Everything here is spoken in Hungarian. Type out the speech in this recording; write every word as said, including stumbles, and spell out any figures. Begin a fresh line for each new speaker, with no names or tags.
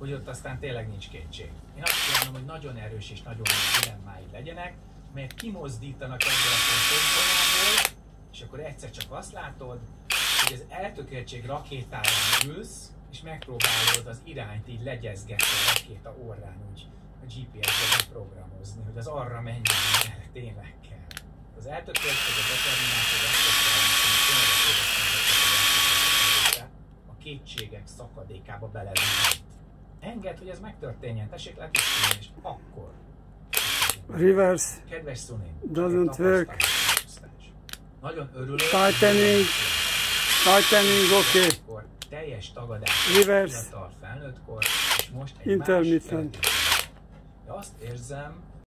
hogy ott aztán tényleg nincs kétség. Én azt kívánom, hogy nagyon erős és nagyon nagy dilemmáid legyenek, melyek kimozdítanak ebből a komfortzónából, és akkor egyszer csak azt látod, hogy az eltökéltség rakétáján ülsz, és megpróbálod az irányt így legyezgetni a rakéta orrán, úgy a gé pé es-be programozni, hogy az arra menjen, erre tényleg kell. Az eltökéltség, a determináció, a kétségek szakadékába belevívít. Engedd, hogy ez megtörténjen, tessék letisztulni, és akkor.
Reverse.
Kedves Szuni,
doesn't work.
Nagyon örülök.
Tightening. Tightening, oké.
Okay. Teljes tagadás.
Reverse.
Fiatal felnőttkor, és most egy
intermittent.
De azt érzem,